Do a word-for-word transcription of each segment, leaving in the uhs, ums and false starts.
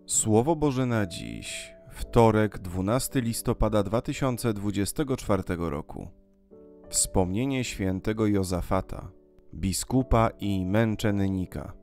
Słowo Boże na dziś, wtorek, dwunastego listopada dwa tysiące dwudziestego czwartego roku. Wspomnienie świętego Jozafata, biskupa i męczennika.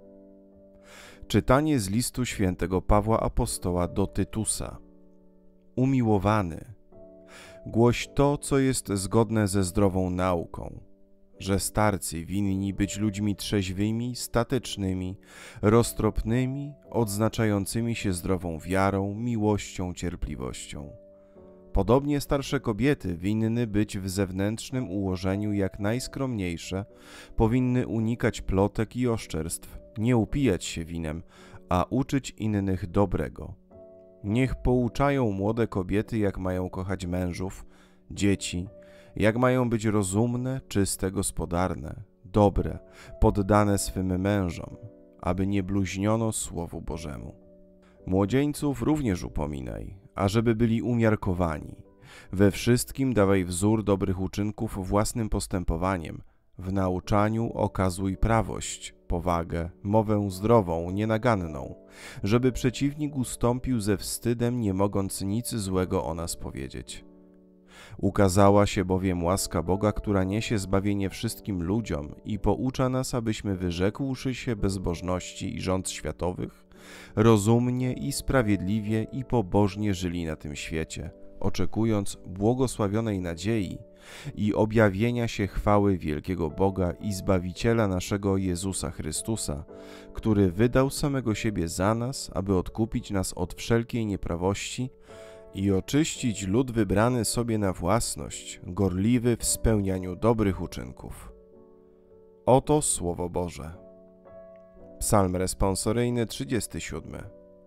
Czytanie z listu świętego Pawła Apostoła do Tytusa. Umiłowany, głoś to, co jest zgodne ze zdrową nauką, że starcy winni być ludźmi trzeźwymi, statecznymi, roztropnymi, odznaczającymi się zdrową wiarą, miłością, cierpliwością. Podobnie starsze kobiety winny być w zewnętrznym ułożeniu jak najskromniejsze, powinny unikać plotek i oszczerstw, nie upijać się winem, a uczyć innych dobrego. Niech pouczają młode kobiety, jak mają kochać mężów, dzieci, jak mają być rozumne, czyste, gospodarne, dobre, poddane swym mężom, aby nie bluźniono Słowu Bożemu. Młodzieńców również upominaj, ażeby byli umiarkowani. We wszystkim dawaj wzór dobrych uczynków własnym postępowaniem. W nauczaniu okazuj prawość, powagę, mowę zdrową, nienaganną, żeby przeciwnik ustąpił ze wstydem, nie mogąc nic złego o nas powiedzieć. Ukazała się bowiem łaska Boga, która niesie zbawienie wszystkim ludziom i poucza nas, abyśmy wyrzekłszy się bezbożności i rząd światowych, rozumnie i sprawiedliwie i pobożnie żyli na tym świecie, oczekując błogosławionej nadziei i objawienia się chwały wielkiego Boga i Zbawiciela naszego Jezusa Chrystusa, który wydał samego siebie za nas, aby odkupić nas od wszelkiej nieprawości i oczyścić lud wybrany sobie na własność, gorliwy w spełnianiu dobrych uczynków. Oto Słowo Boże. Psalm responsoryjny trzydziesty siódmy.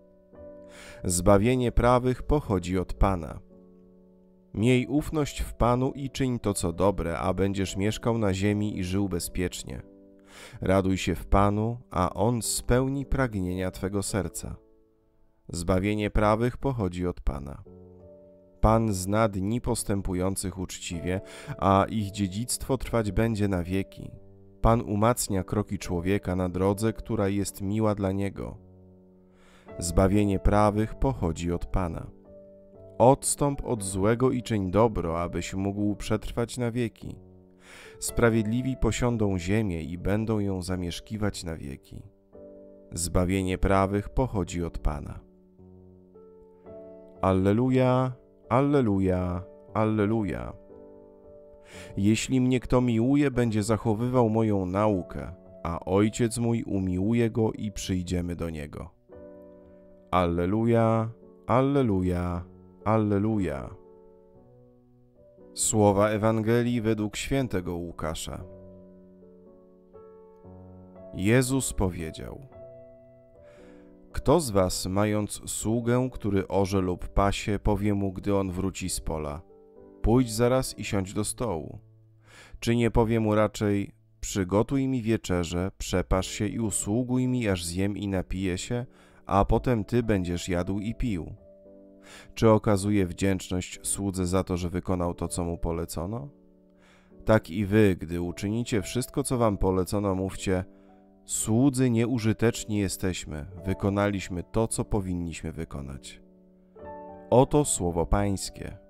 Zbawienie prawych pochodzi od Pana. Miej ufność w Panu i czyń to, co dobre, a będziesz mieszkał na ziemi i żył bezpiecznie. Raduj się w Panu, a On spełni pragnienia Twego serca. Zbawienie prawych pochodzi od Pana. Pan zna dni postępujących uczciwie, a ich dziedzictwo trwać będzie na wieki. Pan umacnia kroki człowieka na drodze, która jest miła dla niego. Zbawienie prawych pochodzi od Pana. Odstąp od złego i czyń dobro, abyś mógł przetrwać na wieki. Sprawiedliwi posiądą ziemię i będą ją zamieszkiwać na wieki. Zbawienie prawych pochodzi od Pana. Alleluja, alleluja, alleluja. Jeśli mnie kto miłuje, będzie zachowywał moją naukę, a Ojciec mój umiłuje go i przyjdziemy do niego. Alleluja, alleluja, alleluja. Słowa Ewangelii według świętego Łukasza. Jezus powiedział: Kto z was, mając sługę, który orze lub pasie, powie mu, gdy on wróci z pola: Pójdź zaraz i siądź do stołu? Czy nie powie mu raczej: Przygotuj mi wieczerzę, przepasz się i usługuj mi, aż zjem i napiję się, a potem ty będziesz jadł i pił? Czy okazuje wdzięczność słudze za to, że wykonał to, co mu polecono? Tak i wy, gdy uczynicie wszystko, co wam polecono, mówcie: Słudzy nieużyteczni jesteśmy, wykonaliśmy to, co powinniśmy wykonać. Oto słowo Pańskie.